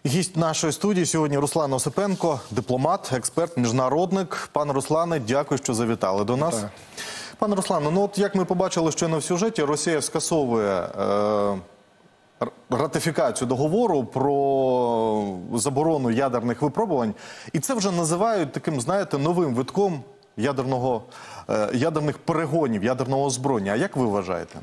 Гість нашої студії сьогодні Руслан Осипенко, дипломат, експерт, міжнародник. Пане Руслане, дякую, що завітали до нас. Пане Руслане, ну от як ми побачили щойно в сюжеті, Росія скасовує ратифікацію договору про заборону ядерних випробувань. І це вже називають таким, знаєте, новим витком ядерних перегонів, ядерного озброєння. А як ви вважаєте?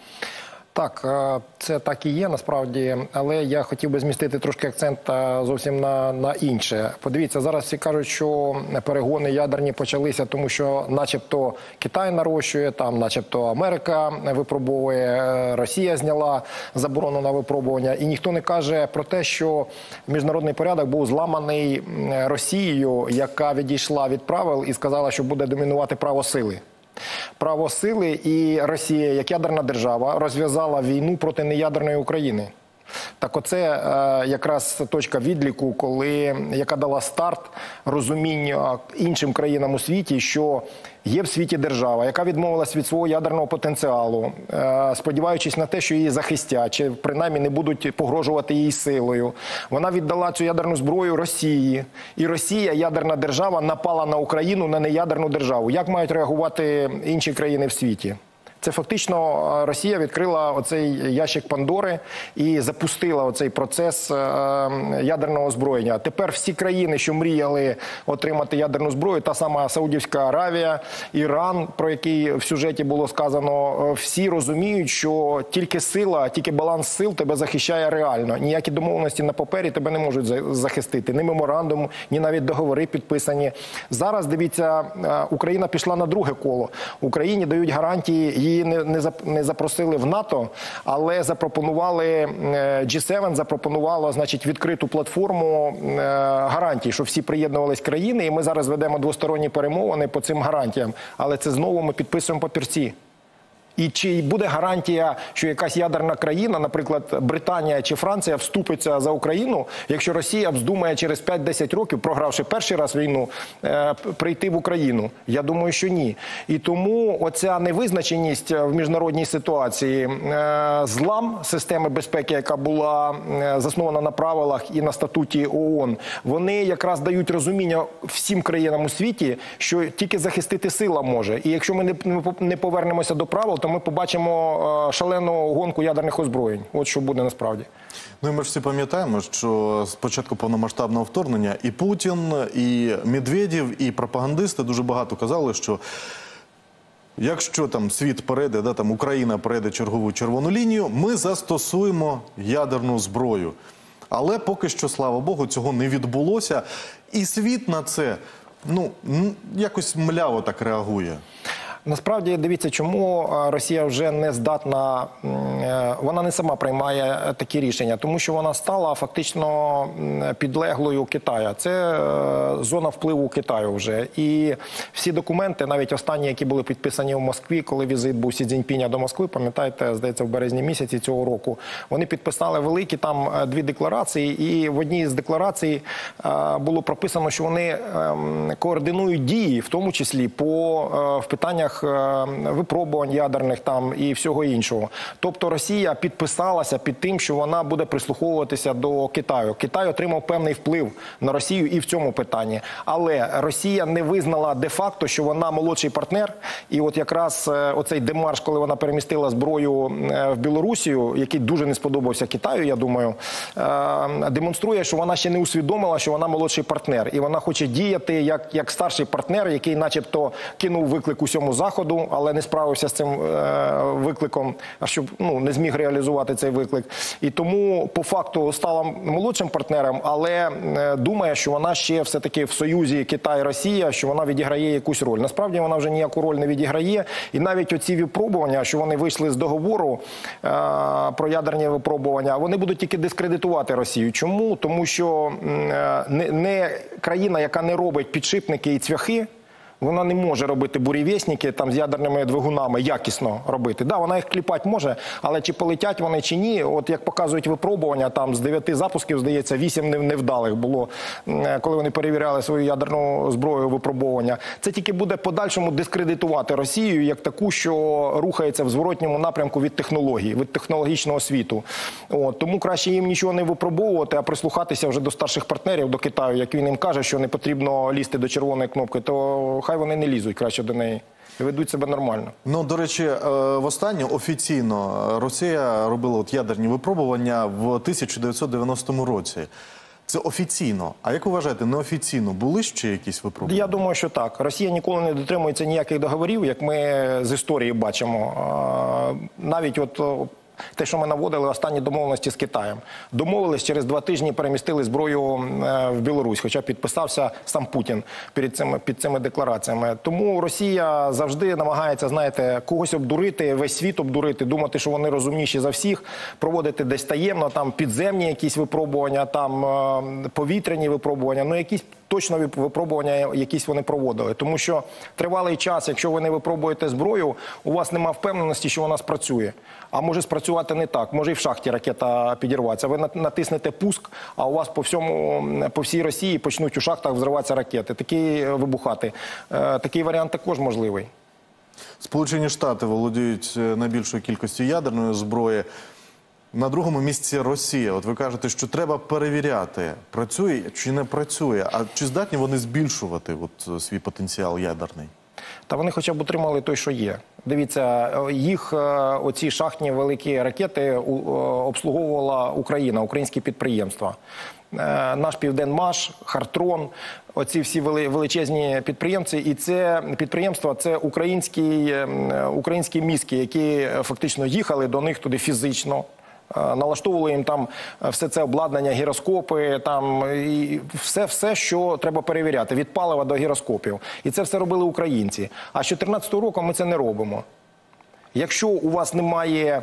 Так, це так і є насправді, але я хотів би змістити трошки акцент зовсім на інше. Подивіться, зараз всі кажуть, що перегони ядерні почалися, тому що начебто Китай нарощує, там начебто Америка випробовує, Росія зняла заборону на випробування. І ніхто не каже про те, що міжнародний порядок був зламаний Росією, яка відійшла від правил і сказала, що буде домінувати право сили. Право сили, і Росія, як ядерна держава, розв'язала війну проти неядерної України. Так оце якраз точка відліку, яка дала старт розумінню іншим країнам у світі, що є в світі держава, яка відмовилась від свого ядерного потенціалу, сподіваючись на те, що її захистять, чи принаймні не будуть погрожувати їй силою. Вона віддала цю ядерну зброю Росії. І Росія, ядерна держава, напала на Україну, на неядерну державу. Як мають реагувати інші країни в світі? Це фактично Росія відкрила оцей ящик Пандори і запустила оцей процес ядерного озброєння. Тепер всі країни, що мріяли отримати ядерну зброю, та сама Саудівська Аравія, Іран, про який в сюжеті було сказано, всі розуміють, що тільки сила, тільки баланс сил тебе захищає реально. Ніякі домовленості на папері тебе не можуть захистити. Ні меморандум, ні навіть договори підписані. Зараз, дивіться, Україна пішла на друге коло. Україні дають гарантії, її не запросили в НАТО, але запропонували, G7 запропонувало, значить, відкриту платформу гарантій, що всі приєднувались країни, і ми зараз ведемо двосторонні перемовини по цим гарантіям. Але це знову ми підписуємо папірці. І чи буде гарантія, що якась ядерна країна, наприклад, Британія чи Франція, вступиться за Україну, якщо Росія вздумає через 5-10 років, програвши перший раз війну, прийти в Україну? Я думаю, що ні. І тому оця невизначеність в міжнародній ситуації, злам системи безпеки, яка була заснована на правилах і на статуті ООН, вони якраз дають розуміння всім країнам у світі, що тільки захистити сила може. І якщо ми не повернемося до правил, то ми побачимо шалену гонку ядерних озброєнь. От що буде насправді. Ну і ми ж всі пам'ятаємо, що з початку повномасштабного вторгнення і Путін, і Медведєв, і пропагандисти дуже багато казали, що якщо там світ перейде, там Україна перейде чергову червону лінію, ми застосуємо ядерну зброю. Але поки що, слава Богу, цього не відбулося. І світ на це, якось мляво так реагує. Насправді, дивіться, чому Росія вже не здатна, вона не сама приймає такі рішення, тому що вона стала фактично підлеглою Китаю. Це зона впливу Китаю вже. І всі документи, навіть останні, які були підписані в Москві, коли візит був Сі Цзіньпіня до Москви, пам'ятаєте, здається, в березні місяці цього року, вони підписали великі там 2 декларації, і в одній з декларацій було прописано, що вони координують дії, в тому числі в питаннях випробувань ядерних там і всього іншого. Тобто Росія підписалася під тим, що вона буде прислуховуватися до Китаю. Китай отримав певний вплив на Росію і в цьому питанні. Але Росія не визнала де-факто, що вона молодший партнер. І от якраз оцей демарш, коли вона перемістила зброю в Білорусію, який дуже не сподобався Китаю, я думаю, демонструє, що вона ще не усвідомила, що вона молодший партнер. І вона хоче діяти як старший партнер, який начебто кинув виклик усьому Заходу, але не справився з цим викликом, щоб не зміг реалізувати цей виклик. І тому, по факту, стала молодшим партнером, але думає, що вона ще все-таки в союзі Китай-Росія, що вона відіграє якусь роль. Насправді, вона вже ніяку роль не відіграє. І навіть оці випробування, що вони вийшли з договору про ядерні випробування, вони будуть тільки дискредитувати Росію. Чому? Тому що не країна, яка не робить підшипники і цвяхи, Вона не може робити бурєвєсники там з ядерними двигунами якісно робити. Да, вона їх кліпати може, але чи полетять вони чи ні, от як показують випробування, там з 9 запусків, здається, 8 невдалих було, коли вони перевіряли свою ядерну зброю випробування. Це тільки буде подальшому дискредитувати Росію як таку, що рухається в зворотньому напрямку від технологій, від технологічного світу. От, тому краще їм нічого не випробовувати, а прислухатися вже до старших партнерів, до Китаю, як він їм каже, що не потрібно лізти до червоної кнопки, то хай вони не лізуть краще до неї. Ведуть себе нормально. Ну, до речі, востаннє офіційно Росія робила от ядерні випробування в 1990 році. Це офіційно. А як ви вважаєте, неофіційно були ще якісь випробування? Я думаю, що так. Росія ніколи не дотримується ніяких договорів, як ми з історії бачимо. Навіть от те, що ми наводили останні домовленості з Китаєм. Домовились, через 2 тижні перемістили зброю в Білорусь, хоча підписався сам Путін під цими деклараціями. Тому Росія завжди намагається, знаєте, когось обдурити, весь світ обдурити, думати, що вони розумніші за всіх, проводити десь таємно, там підземні якісь випробування, там повітряні випробування, ну якісь точно випробування якісь вони проводили. Тому що тривалий час, якщо ви не випробуєте зброю, у вас немає впевненості, що вона спрацює. А може спрацювати не так. Може і в шахті ракета підірватися. Ви натиснете пуск, а у вас по всій Росії почнуть у шахтах взриватися ракети. Такі вибухати. Такий варіант також можливий. Сполучені Штати володіють найбільшою кількістю ядерної зброї. На другому місці Росія. От ви кажете, що треба перевіряти, працює чи не працює. А чи здатні вони збільшувати свій потенціал ядерний? Та вони хоча б отримали той, що є. Дивіться, їх оці шахтні великі ракети обслуговувала Україна, українські підприємства. Наш Південмаш, Хартрон, оці всі величезні підприємці. І це підприємства, це українські мізки, які фактично їхали до них туди фізично. Налаштовували їм там все це обладнання, гіроскопи, там і все, що треба перевіряти, від палива до гіроскопів. І це все робили українці. А з 2014 року ми це не робимо. Якщо у вас немає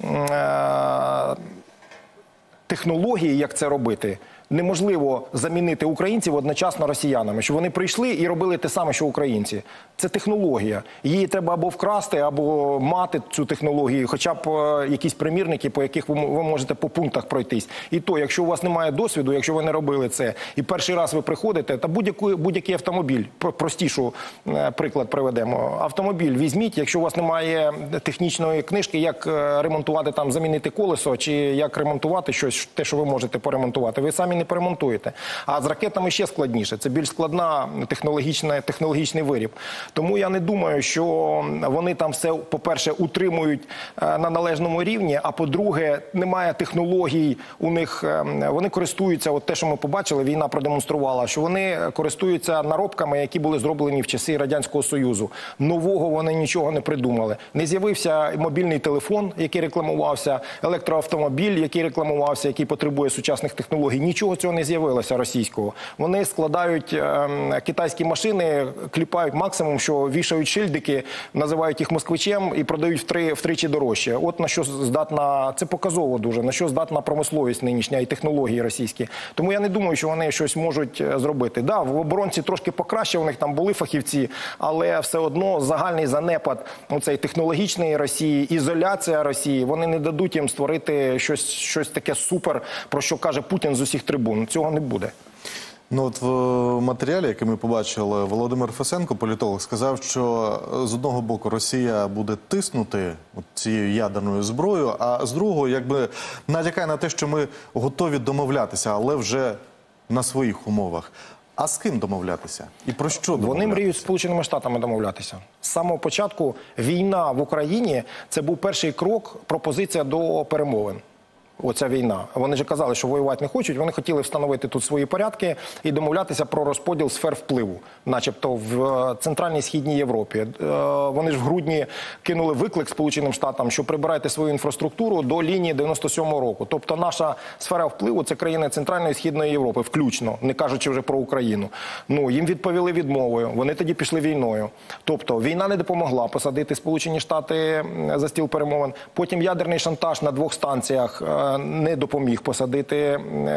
технології, як це робити, неможливо замінити українців одночасно росіянами, щоб вони прийшли і робили те саме, що українці. Це технологія. Її треба або вкрасти, або мати цю технологію, хоча б якісь примірники, по яких ви можете по пунктах пройтись. І то, якщо у вас немає досвіду, якщо ви не робили це, і перший раз ви приходите, та будь-який автомобіль, простішу приклад приведемо, автомобіль візьміть, якщо у вас немає технічної книжки, як ремонтувати, там, замінити колесо, чи як ремонтувати щось, те, що ви можете поремонтувати, ви самі не поремонтуєте. А з ракетами ще складніше. Це більш складна технологічний виріб. Тому я не думаю, що вони там все, по-перше, утримують на належному рівні, а по-друге, немає технологій у них. Вони користуються, от те, що ми побачили, війна продемонструвала, що вони користуються наробками, які були зроблені в часи Радянського Союзу. Нового вони нічого не придумали. Не з'явився мобільний телефон, який рекламувався, електроавтомобіль, який рекламувався, який потребує сучасних технологій. Нічого цього не з'явилося російського. Вони складають китайські машини, кліпають максимум, що вішають шильдики, називають їх москвичем і продають втричі дорожче. От на що здатна, це показово дуже, на що здатна промисловість нинішня і технології російські. Тому я не думаю, що вони щось можуть зробити. Да, в оборонці трошки покраще, у них там були фахівці, але все одно загальний занепад оцей технологічної Росії, ізоляція Росії, вони не дадуть їм створити щось таке супер, про що каже Путін з усіх трибун. Цього не буде. Ну от в матеріалі, який ми побачили, Володимир Фесенко, політолог, сказав, що з одного боку Росія буде тиснути цією ядерною зброєю, а з другого якби натякає на те, що ми готові домовлятися, але вже на своїх умовах. А з ким домовлятися? І про що домовлятися? Вони мріють з Сполученими Штатами домовлятися. З самого початку війна в Україні – це був перший крок, пропозиція до перемовин. Оця війна. Вони ж казали, що воювати не хочуть, вони хотіли встановити тут свої порядки і домовлятися про розподіл сфер впливу, начебто в Центральній Східній Європі. Вони ж в грудні кинули виклик Сполученим Штатам, що прибирайте свою інфраструктуру до лінії 97-го року. Тобто наша сфера впливу – це країни Центральної і Східної Європи, включно, не кажучи вже про Україну. Ну, їм відповіли відмовою, вони тоді пішли війною. Тобто війна не допомогла посадити Сполучені Штати за стіл перемовин. Потім ядерний шантаж на 2 станціях не допоміг посадити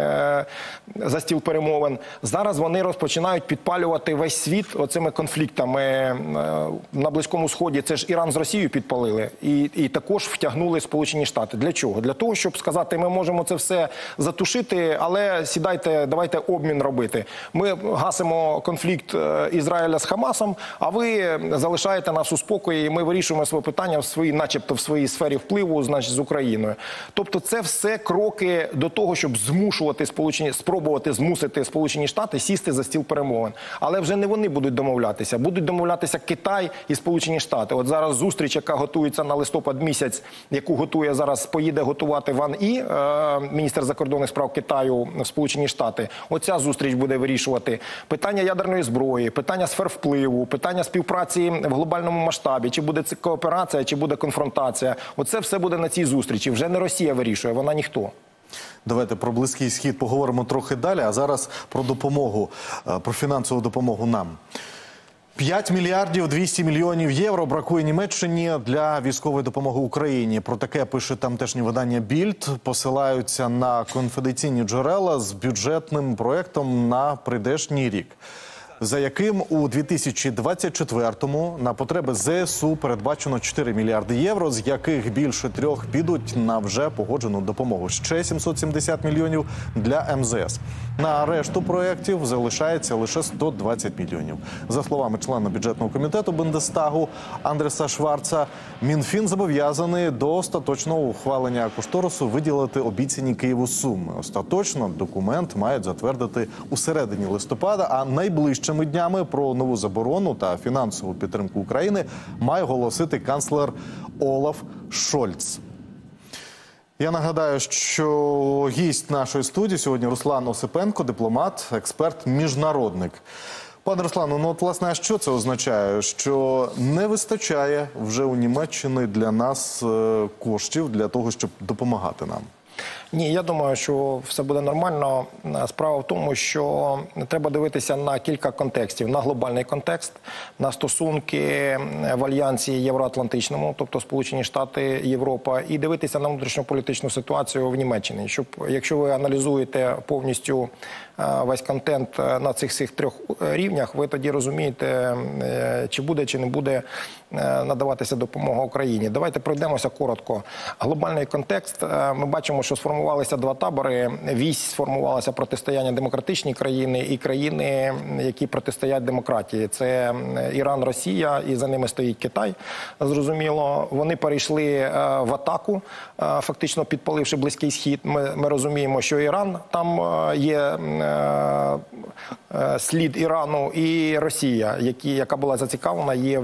за стіл перемовин. Зараз вони розпочинають підпалювати весь світ оцими конфліктами на Близькому Сході. Це ж Іран з Росією підпалили і також втягнули Сполучені Штати. Для чого? Для того, щоб сказати, ми можемо це все затушити, але сідайте, давайте обмін робити. Ми гасимо конфлікт Ізраїля з Хамасом, а ви залишаєте нас у спокої, і ми вирішуємо своє питання начебто в своїй сфері впливу, значить, з Україною. Тобто це все кроки до того, щоб спробувати змусити Сполучені Штати сісти за стіл перемовин. Але вже не вони будуть домовлятися. Будуть домовлятися Китай і Сполучені Штати. От зараз зустріч, яка готується на листопад місяць, яку готує зараз, поїде готувати Ван І, міністр закордонних справ Китаю в Сполучені Штати. Оця зустріч буде вирішувати питання ядерної зброї, питання сфер впливу, питання співпраці в глобальному масштабі. Чи буде це кооперація, чи буде конфронтація. Оце все буде на цій зустрічі. Вже не Росія вирішує, вона ніхто. Давайте про Близький Схід поговоримо трохи далі, а зараз про допомогу, про фінансову допомогу нам. 5 мільярдів 200 мільйонів євро бракує Німеччині для військової допомоги Україні. Про таке пише тамтешнє видання «Більд». Посилаються на конфіденційні джерела з бюджетним проєктом на прийдешній рік, за яким у 2024-му на потреби ЗСУ передбачено 4 мільярди євро, з яких більше 3 підуть на вже погоджену допомогу. Ще 770 мільйонів для МЗС. На решту проєктів залишається лише 120 мільйонів. За словами члена бюджетного комітету Бундестагу Андреса Шварца, Мінфін зобов'язаний до остаточного ухвалення кошторису виділити обіцяні Києву суми. Остаточно документ мають затвердити у середині листопада, а найближчими днями про нову заборону та фінансову підтримку України має оголосити канцлер Олаф Шольц. Я нагадаю, що гість нашої студії сьогодні Руслан Осипенко, дипломат, експерт, міжнародник. Пане Руслану, ну от, власне, а що це означає? Що не вистачає вже у Німеччини для нас коштів для того, щоб допомагати нам? Ні, я думаю, що все буде нормально. Справа в тому, що треба дивитися на кілька контекстів. На глобальний контекст, на стосунки в Альянсі Євроатлантичному, тобто Сполучені Штати, Європа, і дивитися на внутрішньополітичну ситуацію в Німеччині. Щоб, якщо ви аналізуєте повністю весь контент на цих всіх трьох рівнях, ви тоді розумієте, чи буде, чи не буде надаватися допомога Україні. Давайте пройдемося коротко. Глобальний контекст. Ми бачимо, що сформувалися два табори. Вісь сформувалося протистояння демократичні країни і країни, які протистоять демократії. Це Іран, Росія, і за ними стоїть Китай, зрозуміло. Вони перейшли в атаку, фактично підпаливши Близький Схід. Ми розуміємо, що Іран, там є слід Ірану, і Росія, яка була зацікавлена, є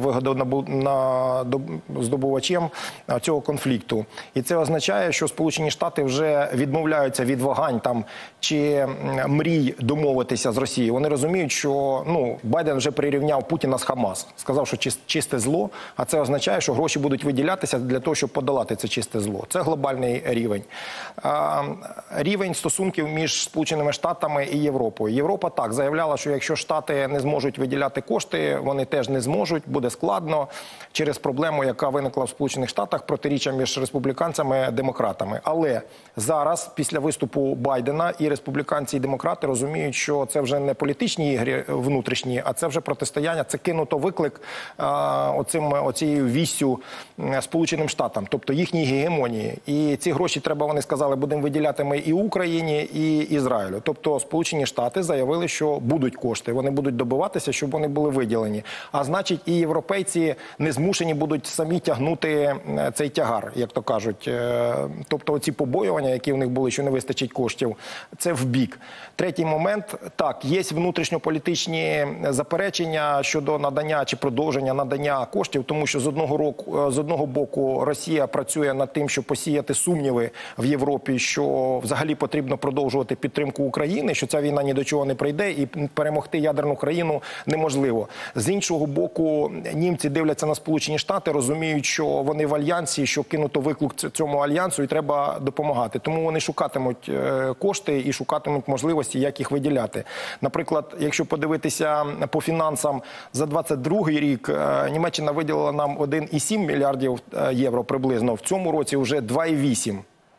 здобувачем цього конфлікту. І це означає, що Сполучені Штати вже відмовляються від вагань там чи мрій домовитися з Росією. Вони розуміють, що Байден вже прирівняв Путіна з Хамас. Сказав, що чисте зло, а це означає, що гроші будуть виділятися для того, щоб подолати це чисте зло. Це глобальний рівень. Рівень стосунків між Сполученими Штатами і Європою. Європа так заявляла, що якщо Штати не зможуть виділяти кошти, вони теж не зможуть, буде складно через проблему, яка виникла в Сполучених Штатах, протиріччя між республіканцями і демократами. Але зараз, після виступу Байдена, і республіканці, і демократи розуміють, що це вже не політичні ігри внутрішні, а це вже протистояння, це кинуто виклик оцією віссю Сполученим Штатам, тобто їхній гегемонії. І ці гроші треба, вони сказали, будемо виділяти ми і Україні, і Ізраїлю. Тобто Сполучені Штати заявили, що будуть кошти, вони будуть добиватися, щоб вони були виділені. А значить, і європейці не змушені будуть самі тягнути цей тягар, як то кажуть. Тобто оці побоювання, які в них були, що не вистачить коштів, це в бік. Третій момент, так, є внутрішньополітичні заперечення щодо надання чи продовження надання коштів, тому що з одного боку Росія працює над тим, щоб посіяти сумніви в Європі, що взагалі потрібно продовжувати підтримку України, що ця війна ні до чого не прийде і перемогти ядерну країну неможливо. З іншого боку, німці дивляться на Сполучені Штати, розуміють, що вони в альянсі, що кинуто виклик цьому альянсу і треба допомагати. Тому вони шукатимуть кошти і шукатимуть можливості, як їх виділяти. Наприклад, якщо подивитися по фінансам, за 22-й рік Німеччина виділила нам 1,7 мільярдів євро приблизно. В цьому році вже 2,8.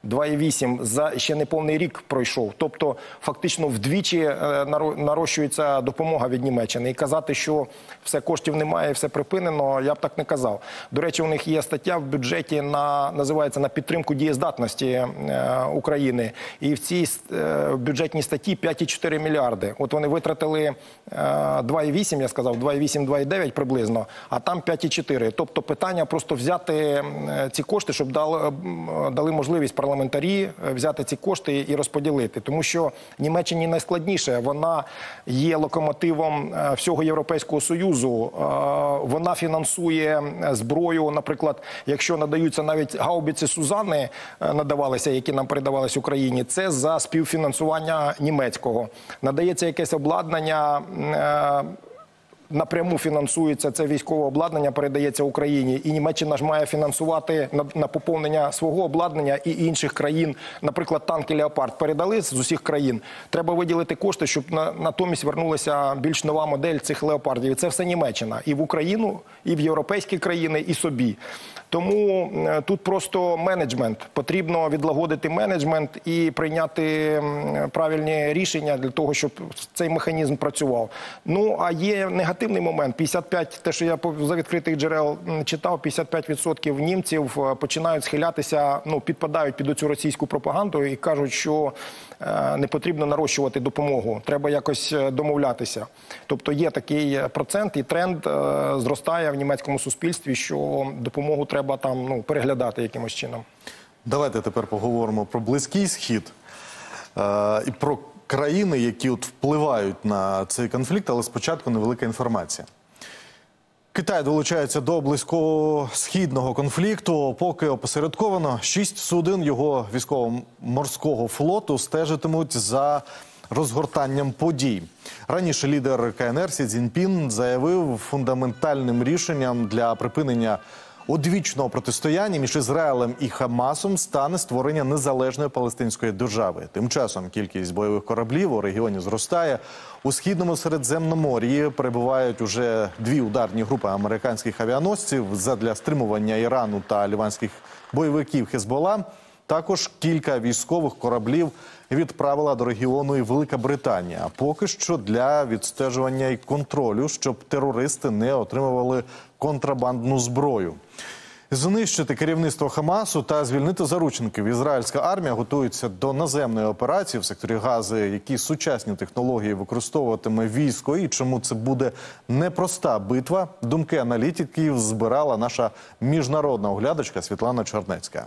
2,8 за ще неповний рік пройшов. Тобто фактично вдвічі нарощується допомога від Німеччини. І казати, що все коштів немає, все припинено, я б так не казав. До речі, у них є стаття в бюджеті, називається «На підтримку дієздатності України». І в цій бюджетній статті 5,4 мільярди. От вони витратили 2,8, я сказав, 2,8-2,9 приблизно, а там 5,4. Тобто питання просто взяти ці кошти, щоб дали можливість парламентарі взяти ці кошти і розподілити. Тому що Німеччині найскладніше. Вона є локомотивом всього Європейського Союзу. Вона фінансує зброю, наприклад, якщо надаються навіть гаубиці «Сузани», надавалися, які нам передавалися Україні, це за співфінансування німецького. Надається якесь обладнання, напряму фінансується це військове обладнання, передається Україні. І Німеччина ж має фінансувати на поповнення свого обладнання і інших країн. Наприклад, танки «Леопард» передали з усіх країн. Треба виділити кошти, щоб натомість вернулася більш нова модель цих «Леопардів». І це все Німеччина. І в Україну, і в європейські країни, і собі. Тому тут просто менеджмент. Потрібно відлагодити менеджмент і прийняти правильні рішення для того, щоб цей механізм працював. Ну, а є негативний момент. 55, те, що я за відкритих джерел читав, 55% німців починають схилятися, підпадають під оцю російську пропаганду і кажуть, що не потрібно нарощувати допомогу. Треба якось домовлятися. Тобто є такий процент і тренд зростає в німецькому суспільстві, що допомогу треба там переглядати якимось чином. Давайте тепер поговоримо про Близький Схід і про країни, які впливають на цей конфлікт, але спочатку невелика інформація. Китай долучається до близькосхідного конфлікту, поки опосередковано 6 суден його військово-морського флоту стежитимуть за розгортанням подій. Раніше лідер КНР Сі Цзіньпін заявив, фундаментальним рішенням для припинення одвічного протистояння між Ізраїлем і Хамасом стане створення незалежної палестинської держави. Тим часом кількість бойових кораблів у регіоні зростає. У Східному Середземномор'ї перебувають уже 2 ударні групи американських авіаносців задля стримування Ірану та ліванських бойовиків Хезбола. Також кілька військових кораблів відправила до регіону і Велика Британія. А поки що для відстежування і контролю, щоб терористи не отримували контрабандну зброю. Знищити керівництво Хамасу та звільнити заручників. Ізраїльська армія готується до наземної операції в секторі Гази. Які сучасні технології використовуватиме військо і чому це буде непроста битва? Думки аналітиків збирала наша міжнародна оглядачка Світлана Чернецька.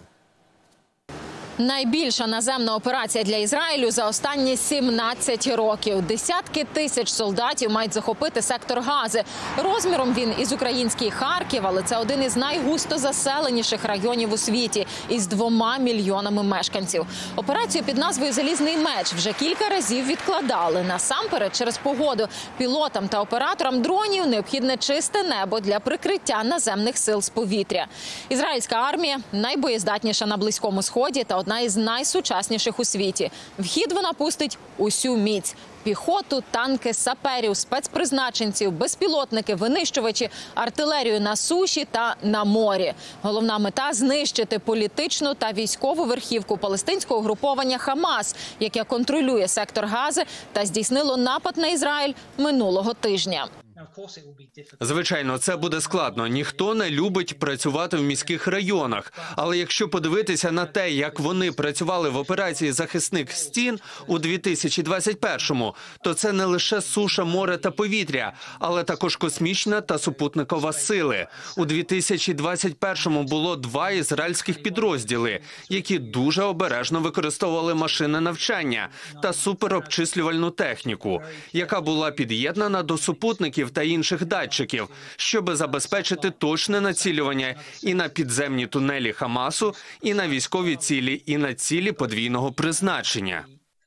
Найбільша наземна операція для Ізраїлю за останні 17 років. Десятки тисяч солдатів мають захопити сектор Гази. Розміром він із український Харків, але це один із найгусто заселеніших районів у світі із 2 мільйонами мешканців. Операцію під назвою «Залізний меч» вже кілька разів відкладали. Насамперед через погоду. Пілотам та операторам дронів необхідне чисте небо для прикриття наземних сил з повітря. Ізраїльська армія найбоєздатніша на Близькому Сході та одна із найсучасніших у світі. В хід вона пустить усю міць. Піхоту, танки, саперів, спецпризначенців, безпілотники, винищувачі, артилерію на суші та на морі. Головна мета – знищити політичну та військову верхівку палестинського угруповання «Хамас», яке контролює сектор Гази та здійснило напад на Ізраїль минулого тижня. Звичайно, це буде складно. Ніхто не любить працювати в міських районах. Але якщо подивитися на те, як вони працювали в операції «Захисник стін» у 2021-му, то це не лише суша, море та повітря, але також космічна та супутникова сили. У 2021-му було 2 ізраїльських підрозділи, які дуже обережно використовували машини навчання та суперобчислювальну техніку, яка була під'єднана до супутників та інших датчиків, щоб забезпечити точне націлювання і на підземні тунелі Хамасу, і на військові цілі, і на цілі подвійного призначення.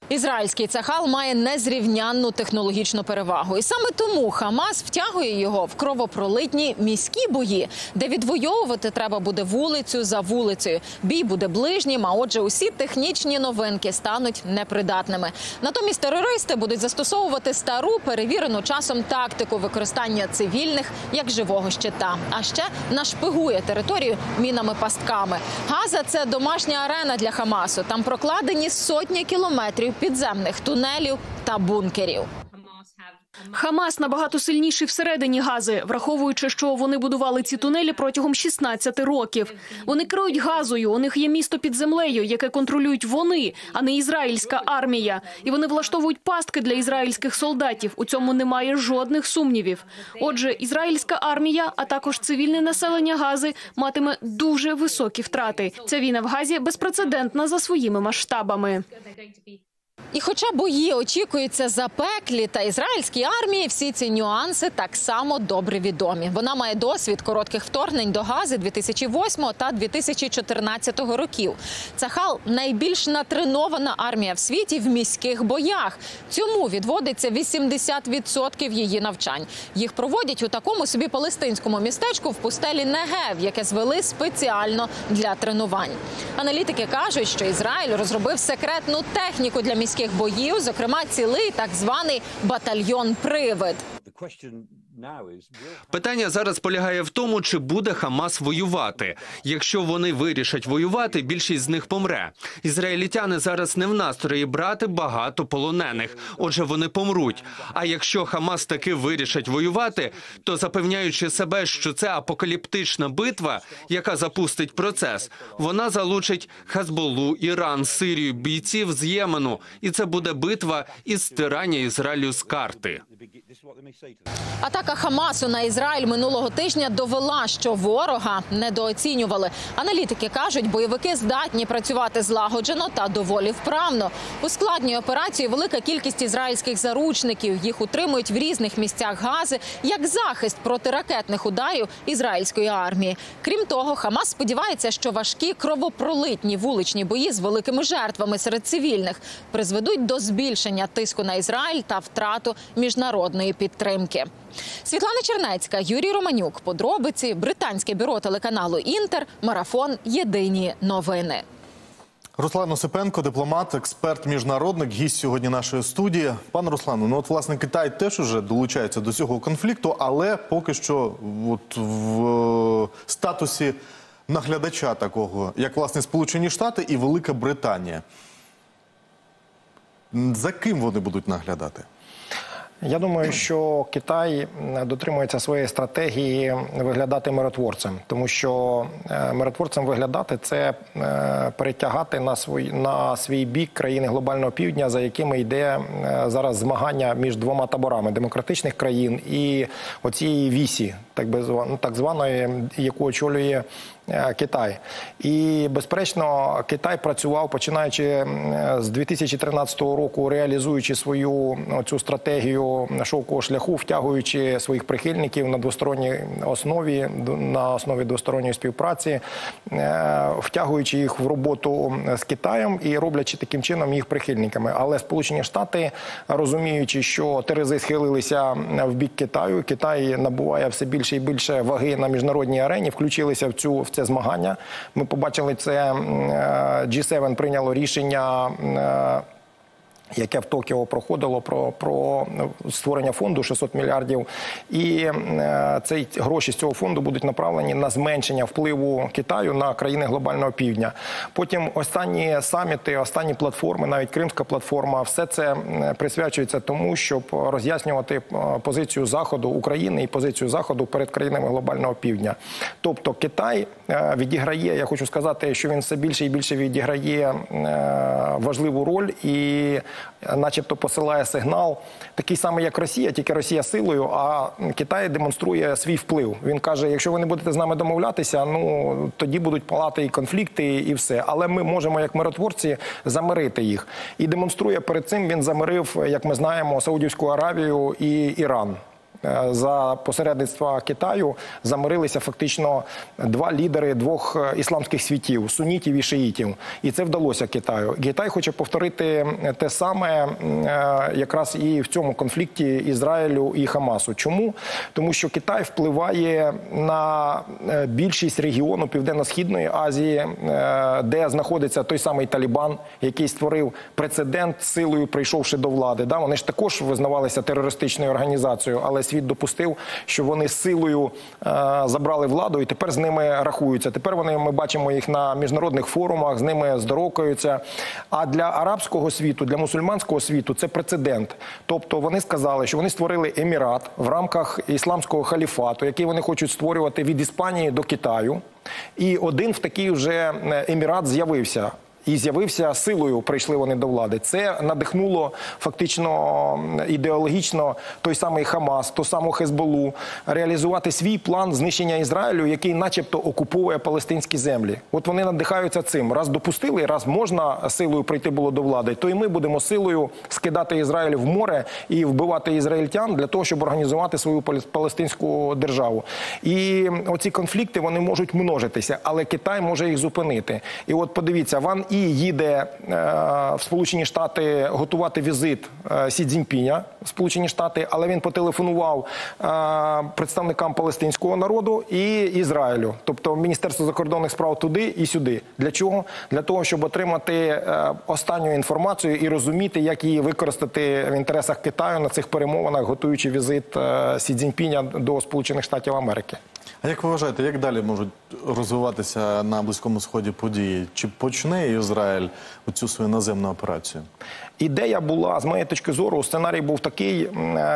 Ізраїльський Цахал має незрівнянну технологічну перевагу. І саме тому Хамас втягує його в кровопролитні міські бої, де відвоювати треба буде вулицю за вулицею. Бій буде ближнім, а отже усі технічні новинки стануть непридатними. Натомість терористи будуть застосовувати стару, перевірену часом тактику використання цивільних як живого щита. А ще нашпигує територію мінами-пастками. Газа – це домашня арена для Хамасу. Там прокладені сотні кілометрів підземних тунелів та бункерів. Хамас набагато сильніший всередині Гази, враховуючи, що вони будували ці тунелі протягом 16 років. Вони керують Газою, у них є місто під землею, яке контролюють вони, а не ізраїльська армія. І вони влаштовують пастки для ізраїльських солдатів, у цьому немає жодних сумнівів. Отже, ізраїльська армія, а також цивільне населення Гази матиме дуже високі втрати. Ця війна в Газі безпрецедентна за своїми масштабами. І хоча бої очікуються запеклі, та ізраїльській армії всі ці нюанси так само добре відомі. Вона має досвід коротких вторгнень до Гази 2008 та 2014 років. Цахал – найбільш натренована армія в світі в міських боях. Цьому відводиться 80% її навчань. Їх проводять у такому собі палестинському містечку в пустелі Негев, яке звели спеціально для тренувань. Аналітики кажуть, що Ізраїль розробив секретну техніку для міських боїв, зокрема цілий так званий батальйон-привид. Питання зараз полягає в тому, чи буде Хамас воювати. Якщо вони вирішать воювати, більшість з них помре. Ізраїльтяни зараз не в настрої брати багато полонених, отже вони помруть. А якщо Хамас таки вирішать воювати, то запевняючи себе, що це апокаліптична битва, яка запустить процес, вона залучить Хезболлу, Іран, Сирію, бійців з Ємену. І це буде битва із стирання Ізраїлю з карти. Атака Хамасу на Ізраїль минулого тижня довела, що ворога недооцінювали. Аналітики кажуть, бойовики здатні працювати злагоджено та доволі вправно. Ускладнює операцію велика кількість ізраїльських заручників. Їх утримують в різних місцях Гази як захист проти ракетних ударів ізраїльської армії. Крім того, Хамас сподівається, що важкі кровопролитні вуличні бої з великими жертвами серед цивільних призведуть до збільшення тиску на Ізраїль та втрату міжнародної підтримки. Світлана Чернецька, Юрій Романюк. Подробиці. Британське бюро телеканалу «Інтер». Марафон. Єдині новини. Руслан Осипенко, дипломат, експерт, міжнародник, гість сьогодні нашої студії. Пане Руслану, ну от власне Китай теж уже долучається до цього конфлікту, але поки що от в статусі наглядача такого, як власне Сполучені Штати і Велика Британія. За ким вони будуть наглядати? Я думаю, що Китай дотримується своєї стратегії виглядати миротворцем, тому що миротворцем виглядати – це перетягати на свій бік країни глобального півдня, за якими йде зараз змагання між двома таборами демократичних країн і оцієї вісі, так званої, яку очолює Китай. І, безперечно, Китай працював, починаючи з 2013 року, реалізуючи свою цю стратегію шовкового шляху, втягуючи своїх прихильників на двосторонній основі, на основі двосторонньої співпраці, втягуючи їх в роботу з Китаєм і роблячи таким чином їх прихильниками. Але Сполучені Штати, розуміючи, що терези схилилися в бік Китаю, Китай набуває все більше і більше ваги на міжнародній арені, включилися в це змагання. Ми побачили це, G7 прийняло рішення, яке в Токіо проходило, про створення фонду 600 мільярдів. І гроші з цього фонду будуть направлені на зменшення впливу Китаю на країни глобального півдня. Потім останні саміти, останні платформи, навіть Кримська платформа, все це присвячується тому, щоб роз'яснювати позицію Заходу, України і позицію Заходу перед країнами глобального півдня. Тобто Китай відіграє, я хочу сказати, що він все більше і більше відіграє важливу роль і начебто посилає сигнал, такий самий, як Росія, тільки Росія силою, а Китай демонструє свій вплив. Він каже, якщо ви не будете з нами домовлятися, ну, тоді будуть палати і конфлікти, і все. Але ми можемо, як миротворці, замирити їх. І демонструє перед цим, він замирив, як ми знаємо, Саудівську Аравію і Іран. За посередництва Китаю замирилися фактично два лідери двох ісламських світів – сунітів і шиїтів. І це вдалося Китаю. Китай хоче повторити те саме якраз і в цьому конфлікті Ізраїлю і Хамасу. Чому? Тому що Китай впливає на більшість регіону Південно-Східної Азії, де знаходиться той самий Талібан, який створив прецедент силою, прийшовши до влади. Вони ж також визнавалися терористичною організацією, але світ допустив, що вони силою забрали владу і тепер з ними рахуються. Тепер ми бачимо їх на міжнародних форумах, з ними здорокаються. А для арабського світу, для мусульманського світу це прецедент. Тобто вони сказали, що вони створили емірат в рамках ісламського халіфату, який вони хочуть створювати від Іспанії до Китаю. І один в такий вже емірат з'явився. І з'явився силою, прийшли вони до влади. Це надихнуло фактично ідеологічно той самий Хамас, ту саму Хезболу, реалізувати свій план знищення Ізраїлю, який начебто окуповує палестинські землі. От вони надихаються цим. Раз допустили, раз можна силою прийти було до влади, то і ми будемо силою скидати Ізраїль в море і вбивати ізраїльтян для того, щоб організувати свою палестинську державу. І оці конфлікти, вони можуть множитися, але Китай може їх зупинити. І от подивіться, Ван І їде в Сполучені Штати готувати візит Сі Цзіньпіня в Сполучені Штати, але він потелефонував представникам палестинського народу і Ізраїлю. Тобто Міністерство закордонних справ туди і сюди. Для чого? Для того, щоб отримати останню інформацію і розуміти, як її використати в інтересах Китаю на цих перемовинах, готуючи візит Сі Цзіньпіня до Сполучених Штатів Америки. А як ви вважаєте, як далі можуть розвиватися на Близькому Сході події? Чи почне Ізраїль цю свою наземну операцію? Ідея була, з моєї точки зору, сценарій був такий,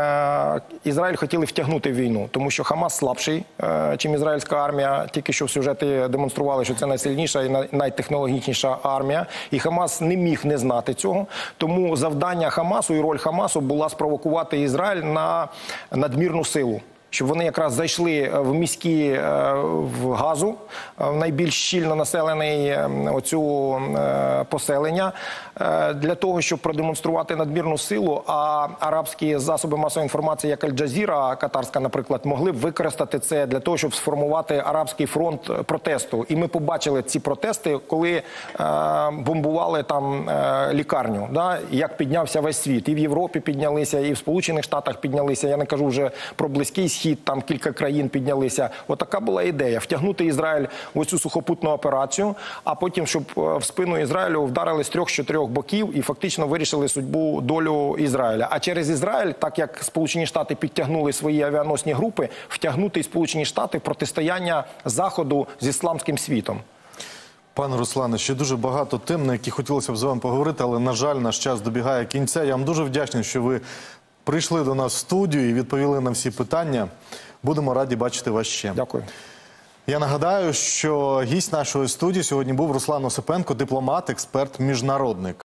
Ізраїль хотіли втягнути в війну, тому що Хамас слабший, чим ізраїльська армія, тільки що в сюжеті демонстрували, що це найсильніша і найтехнологічніша армія, і Хамас не міг не знати цього, тому завдання Хамасу і роль Хамасу була спровокувати Ізраїль на надмірну силу. Щоб вони якраз зайшли в міські в Газу, в найбільш щільно населений оцю поселення, для того, щоб продемонструвати надмірну силу, а арабські засоби масової інформації, як Аль-Джазіра, катарська, наприклад, могли б використати це для того, щоб сформувати арабський фронт протесту. І ми побачили ці протести, коли бомбували там лікарню, як піднявся весь світ. І в Європі піднялися, і в Сполучених Штатах піднялися, я не кажу вже про Близький Схід, там кілька країн піднялися. Отака була ідея – втягнути Ізраїль в оцю сухопутну операцію, а потім, щоб в спину Ізраїлю вдарили з 3-4 боків і фактично вирішили судьбу, долю Ізраїля. А через Ізраїль, так як Сполучені Штати підтягнули свої авіаносні групи, втягнути і Сполучені Штати в протистояння Заходу з ісламським світом. Пане Руслане, ще дуже багато тем, на які хотілося б з вами поговорити, але, на жаль, наш час добігає кінця. Я вам дуже вдячний, що ви прийшли до нас в студію і відповіли на всі питання. Будемо раді бачити вас ще. Дякую. Я нагадаю, що гість нашої студії сьогодні був Руслан Осипенко, дипломат, експерт, міжнародник.